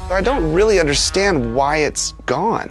I don't really understand why it's gone.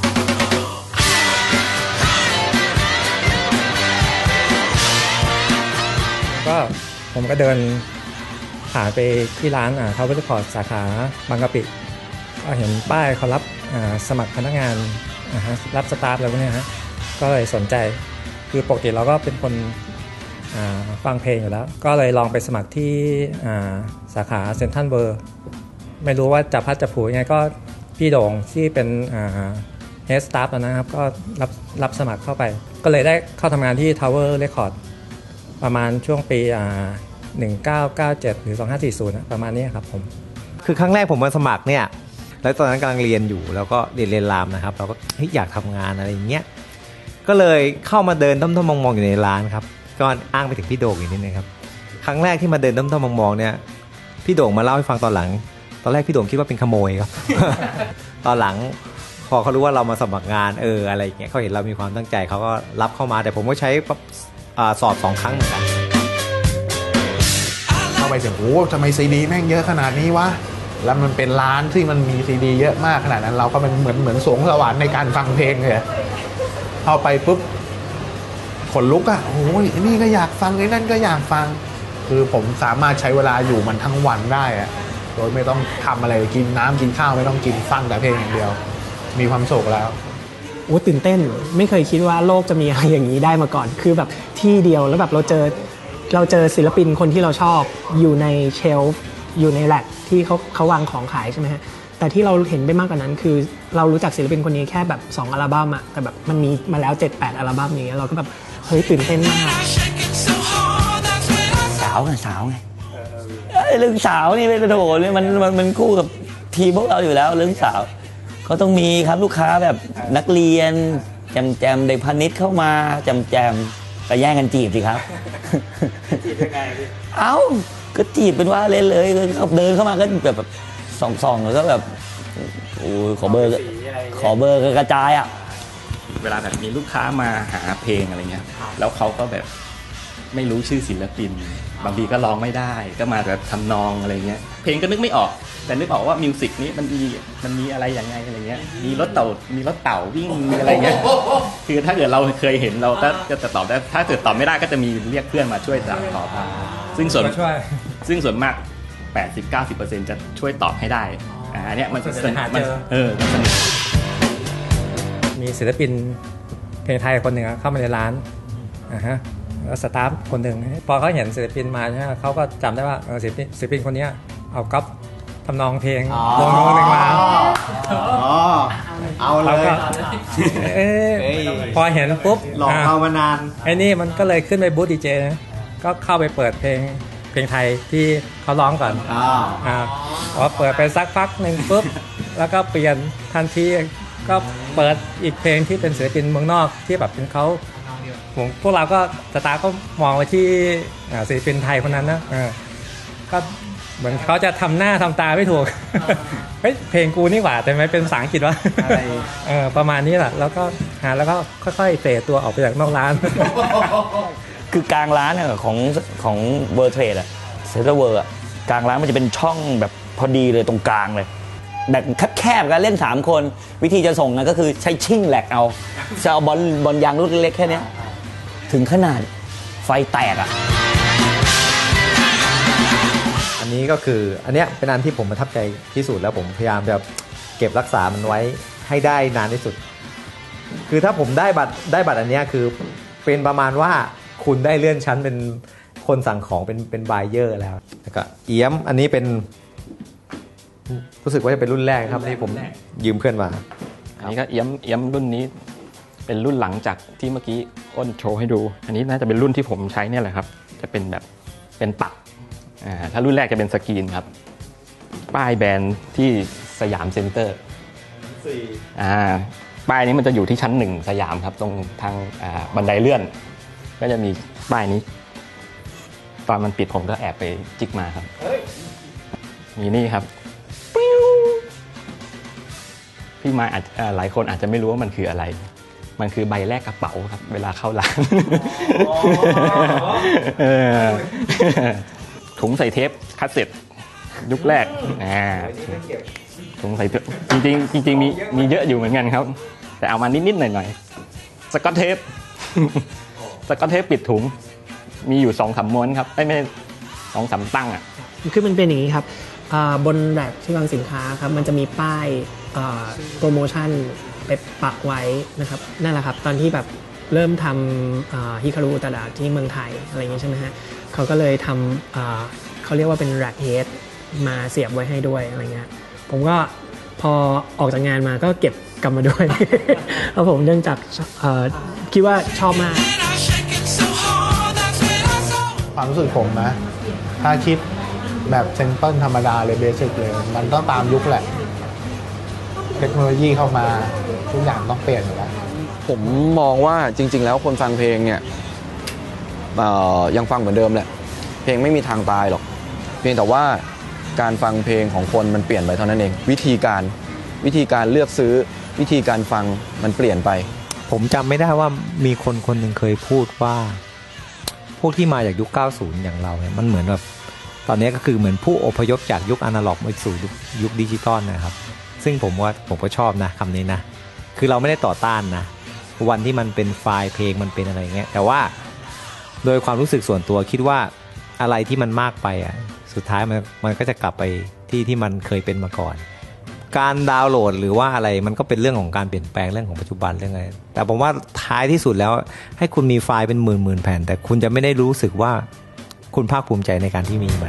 ก็ผมก็เดินผ่านไปที่ร้านทาวเวอร์เรคคอร์ดสาขาบางกะปิก็เห็นป้ายเขารับสมัครพนักงานรับสตาฟอะไรพวกนี้ฮะก็เลยสนใจคือปกติเราก็เป็นคนฟังเพลงอยู่แล้วก็เลยลองไปสมัครที่สาขาเซ็นทรัลเวิลด์ไม่รู้ว่าจะพัดจะผูยังไงก็พี่โด่งที่เป็นเฮดสตาฟนะครับก็รับสมัครเข้าไปก็เลยได้เข้าทำงานที่ Tower Record ประมาณช่วงปี1997หรือ2540ประมาณนี้ครับผมคือครั้งแรกผมมาสมัครเนี่ยแล้วตอนนั้นกำลังเรียนอยู่แล้วก็เรียนรามนะครับเราก็อยากทำงานอะไรอย่างเงี้ยก็เลยเข้ามาเดินต้มๆมองๆอยู่ในร้านครับก็อ้างไปถึงพี่โด่งอีกนิดนึงครับครั้งแรกที่มาเดินต้มๆมองๆเนี่ยพี่โด่งมาเล่าให้ฟังตอนหลังตอนแรกพี่โด่งคิดว่าเป็นขโมยครับ ตอนหลังพอเขารู้ว่าเรามาสมัครงานอะไรอย่างเงี้ยเขาเห็นเรามีความตั้งใจเขาก็รับเข้ามาแต่ผมก็ใช้สอบ2 ครั้งเหมือนกันเข้าไปถึงโอ้ทำไมซีดีแม่งเยอะขนาดนี้วะแล้วมันเป็นร้านที่มันมีซีดีเยอะมากขนาดนั้นเราก็เป็นเหมือนสวงสวรรค์ในการฟังเพลงเลยเข้าไปปุ๊บขนลุกอ่ะโอ้ยนี่ก็อยากฟังไอ้นั่นก็อยากฟังคือผมสามารถใช้เวลาอยู่มันทั้งวันได้อะโดยไม่ต้องทำอะไรกินน้ำกินข้าวไม่ต้องกินฟังแต่เพลงอย่างเดียวมีความสุขแล้วโอ้ตื่นเต้นไม่เคยคิดว่าโลกจะมีอะไรอย่างนี้ได้มาก่อนคือแบบที่เดียวแล้วแบบเราเจอศิลปินคนที่เราชอบอยู่ในเชลฟ์อยู่ในแร็คที่เขาวางของขายใช่ไหมฮะแต่ที่เราเห็นไปมากกว่านั้นคือเรารู้จักศิลปินคนนี้แค่แบบ2 อัลบั้มอะแต่แบบมันมีมาแล้ว 7-8 อัลบั้มอย่างเงี้ยเราก็แบบเฮ้ยตื่นเต้นมากสาวไงเรื่องสาวนี่เป็นโหนี่มันคู่กับทีมพวกเราอยู่แล้วเรื่องสาวก็ต้องมีครับลูกค้าแบบนักเรียนแจมเด็กพาณิชย์เข้ามาแจมก็แย่งกันจีบสิครับจีบยังไงพี่เอ้าก็จีบเป็นว่าเล่นเลยเขาเดินเข้ามาก็แบบส่องแล้วก็แบบโอ้ขอเบอร์ก็กระจายอ่ะเวลาแบบมีลูกค้ามาหาเพลงอะไรเงี้ยแล้วเขาก็แบบไม่รู้ชื่อศิลปินบางทีก็ร้องไม่ได้ก็มาแบบทำนองอะไรเงี้ยเพลงก็นึกไม่ออกแต่นึกออกว่ามิวสิกนี้มันมีอะไรยังไงอะไรเงี้ยมีรถเต่าวิ่งมีอะไรเงี้ยคือถ้าเกิดเราเคยเห็นเราก็จะตอบได้ถ้าเกิดตอบไม่ได้ก็จะมีเรียกเพื่อนมาช่วยตอบซึ่งส่วนมาก 80-90% จะช่วยตอบให้ได้อันเนี้ยมันสนิทมีศิลปินเพลงไทยคนหนึ่งเข้ามาในร้านแล้วสตาฟคนหนึ่งพอเขาเห็นศิลปินมาใช่ไหมเขาก็จำได้ว่าศิลปินคนนี้เอาก๊อปทำนองเพลงวงหนึ่งมาเอาเลยพอเห็นปุ๊บหลอกเรามานานไอ้นี่มันก็เลยขึ้นไปบูธดีเจนะก็เข้าไปเปิดเพลงไทยที่เขาร้องก่อนพอเปิดไปสักพักหนึ่งปุ๊บแล้วก็เปลี่ยนทันทีก็เปิดอีกเพลงที่เป็นศิลปินเมืองนอกที่แบบเป็นเขาพวกเราก็สตาร์ก็มองไปที่ศิลปินไทยคนนั้นนะก็เหมือนเขาจะทำหน้าทำตาไม่ถูก เฮ้ยเพลงกูนี่หว่าแต่ไม่เป็นภาษาอังกฤษวะ ประมาณนี้แหละแล้วก็ค่อยๆเฟดตัวออกไปจากนอกร้านคือกลางร้านของเวอร์เทรดอะเซ็นทรัลเวิลด์อะกลางร้านมันจะเป็นช่องแบบพอดีเลยตรงกลางเลยแบบแคบๆกันเล่น3 คนวิธีจะส่งนะก็คือใช้ชิ่งแหลกเอาจะเอาบอลยางลูกเล็กแค่นี้ถึงขนาดไฟแตกอ่ะอันนี้ก็คืออันเนี้ยเป็นอันที่ผมประทับใจที่สุดแล้วผมพยายามจะเก็บรักษามันไว้ให้ได้นานที่สุดคือถ้าผมได้บัตรอันเนี้ยคือเป็นประมาณว่าคุณได้เลื่อนชั้นเป็นคนสั่งของเป็นบายเออร์แล้วก็เอี้ยมอันนี้เป็นรู้สึกว่าจะเป็นรุ่นแรกครับที่ผมยืมเพื่อนมาอันนี้ก็เอี้ยมรุ่นนี้เป็นรุ่นหลังจากที่เมื่อกี้อ้นโชว์ให้ดูอันนี้น่าจะเป็นรุ่นที่ผมใช้เนี่ยแหละครับจะเป็นแบบเป็นปักถ้ารุ่นแรกจะเป็นสกรีนครับป้ายแบรนด์ที่สยามเซ็นเตอร์ป้ายนี้มันจะอยู่ที่ชั้น1สยามครับตรงทางบันไดเลื่อนก็จะมีป้ายนี้ตอนมันปิดผมก็แอบไปจิกมาครับมีนี่ครับพี่มาหลายคนอาจจะไม่รู้ว่ามันคืออะไรมันคือใบแลกกระเป๋าครับเวลาเข้าร้านถุงใส่เทปคัสเซ็ตยุคแรกสงสัยจริงมีเยอะอยู่เหมือนกันครับแต่เอามานิดๆหน่อยๆสกอตเทป สกอตเทปปิดถุงมีอยู่2-3ม้วนครับไม่ 2-3 ตั้งอ่ะคือมันเป็นอย่างนี้ครับบนแร็คที่วางสินค้าครับมันจะมีป้ายโปรโมชั่นไปปักไว้นะครับนั่นแหละครับตอนที่แบบเริ่มทำฮิคารุอุตดะที่เมืองไทยอะไรอย่างนี้ใช่ไหมฮะเขาก็เลยทำเขาเรียกว่าเป็นแร็คเฮดมาเสียบไว้ให้ด้วยอะไรเงี้ยผมก็พอออกจากงานมาก็เก็บกลับมาด้วย เพราะผมเนื่องจากคิดว่าชอบมากความรู้สึกผมนะถ้าคิดแบบเซมเปิลธรรมดาเลยเบสิกเลยมันต้องตามยุคแหละเทคโนโลยีเข้ามาทุกอย่างต้องเปลี่ยนอยู่แล้วผมมองว่าจริงๆแล้วคนฟังเพลงเนี่ยยังฟังเหมือนเดิมแหละเพลงไม่มีทางตายหรอกเพียงแต่ว่าการฟังเพลงของคนมันเปลี่ยนไปเท่านั้นเองวิธีการเลือกซื้อวิธีการฟังมันเปลี่ยนไปผมจำไม่ได้ว่ามีคนหนึ่งเคยพูดว่าพวกที่มาจากยุค 90 อย่างเราเนี่ยมันเหมือนแบบตอนนี้ก็คือเหมือนผู้อพยพจากยุคอนาล็อกมาสู่ยุคดิจิตอลนะครับซึ่งผมก็ชอบนะคำนี้นะคือเราไม่ได้ต่อต้านนะวันที่มันเป็นไฟล์เพลงมันเป็นอะไรเงี้ยแต่ว่าโดยความรู้สึกส่วนตัวคิดว่าอะไรที่มันมากไปอ่ะสุดท้ายมันก็จะกลับไปที่มันเคยเป็นมาก่อนการดาวน์โหลดหรือว่าอะไรมันก็เป็นเรื่องของการเปลี่ยนแปลงเรื่องของปัจจุบันเรื่องอะไรแต่ผมว่าท้ายที่สุดแล้วให้คุณมีไฟล์เป็นหมื่นแผ่นแต่คุณจะไม่ได้รู้สึกว่าคุณภาคภูมิใจในการที่มีมัน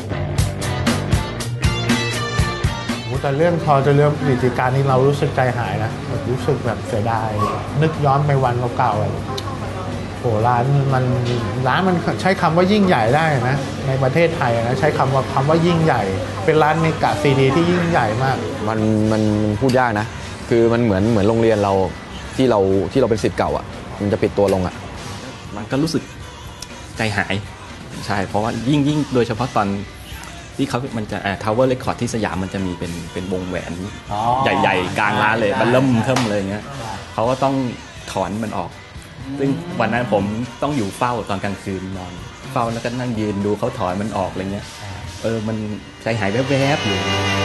แต่เรื่องพอจะเรื่องกิจการนี้เรารู้สึกใจหายนะรู้สึกแบบเสียดายนึกย้อนไปวันเก่าๆโหร้านมันใช้คำว่ายิ่งใหญ่ได้นะในประเทศไทยนะใช้คำว่ายิ่งใหญ่เป็นร้านเมกะซีดีที่ยิ่งใหญ่มากมันพูดยากนะคือมันเหมือนโรงเรียนเราที่เราเป็นศิษย์เก่าอ่ะมันจะปิดตัวลงอ่ะมันก็รู้สึกใจหายใช่เพราะว่ายิ่งโดยเฉพาะตอนที่เขามันจะTower Record ที่สยามมันจะมีเป็นวงแหวนใหญ่ๆกลางร้านเลยมันเริ่มเลยอย่างเงี้ยเขาก็ต้องถอนมันออกซึ่งวันนั้นผมต้องอยู่เฝ้าตอนกลางคืนนอนเฝ้าแล้วก็นั่งยืนดูเขาถอนมันออกอะไรเงี้ยมันใจหายแวบๆอยู่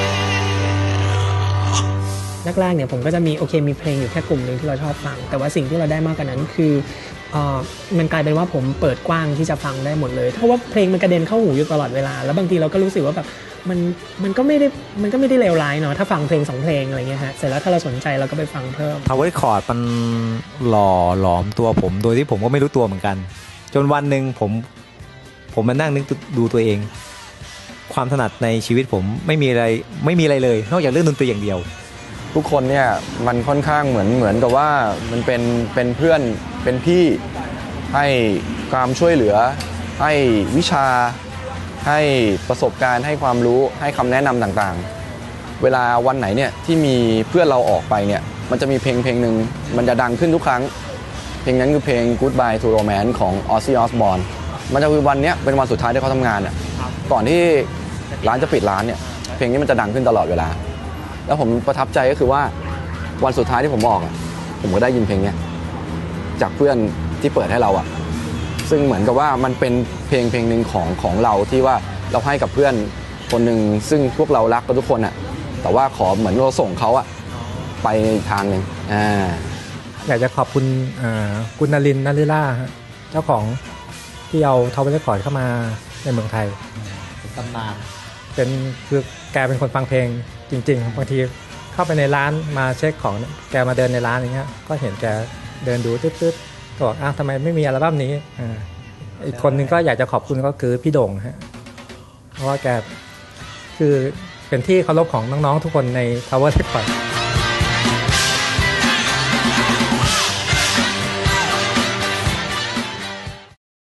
แรกๆเนี่ยผมก็จะมีมีเพลงอยู่แค่กลุ่มนึงที่เราชอบฟังแต่ว่าสิ่งที่เราได้มากกว่านั้นคือมันกลายเป็นว่าผมเปิดกว้างที่จะฟังได้หมดเลยเพราะว่าเพลงมันกระเด็นเข้าหูอยู่ตลอดเวลาแล้วบางทีเราก็รู้สึกว่าแบบมันก็ไม่ได้เลวร้ายเนาะถ้าฟังเพลง2เพลงอะไรเงี้ยฮะเสร็จแล้วถ้าเราสนใจเราก็ไปฟังเพิ่ม Tower Record มันหล่อหลอมตัวผมโดยที่ผมก็ไม่รู้ตัวเหมือนกันจนวันหนึ่งผมมานั่งนึกดูตัวเองความถนัดในชีวิตผมไม่มีอะไรเลยนอกจากเรื่องดนตรีอย่างเดียวทุกคนเนี่ยมันค่อนข้างเหมือนกับว่ามันเป็นเพื่อนเป็นพี่ให้ความช่วยเหลือให้วิชาให้ประสบการณ์ให้ความรู้ให้คำแนะนำต่างๆเวลาวันไหนเนี่ยที่มีเพื่อนเราออกไปเนี่ยมันจะมีเพลงหนึ่งมันจะดังขึ้นทุกครั้งเพลงนั้นคือเพลง Goodbye to Romance ของ Ozzy Osbourne มันจะคือวันนี้เป็นวันสุดท้ายที่เขาทำงานอ่ะก่อนที่ร้านจะปิดร้านเนี่ยเพลงนี้มันจะดังขึ้นตลอดเวลาแล้วผมประทับใจก็คือว่าวันสุดท้ายที่ผมออกผมก็ได้ยินเพลงนี้จากเพื่อนที่เปิดให้เราซึ่งเหมือนกับว่ามันเป็นเพลงหนึ่งของเราที่ว่าเราให้กับเพื่อนคนหนึ่งซึ่งพวกเรารักกันทุกคนแต่ว่าขอเหมือนเราส่งเขาไปอีกทางหนึ่งอยากจะขอบคุณคุณนรินทร์ นฤล่าเจ้าของที่เอาTower Recordเข้ามาในเมืองไทยตำนานคือแกเป็นคนฟังเพลงจริงๆบางทีเข้าไปในร้านมาเช็คของแกมาเดินในร้านอย่างเงี้ยก็เห็นแกเดินดูตึ๊ดๆบอกทำไมไม่มีอัลบั้มนี้อีกคนนึงก็อยากจะขอบคุณก็คือพี่โด่งฮะเพราะว่าแกคือเป็นที่เคารพของน้องๆทุกคนใน Tower Record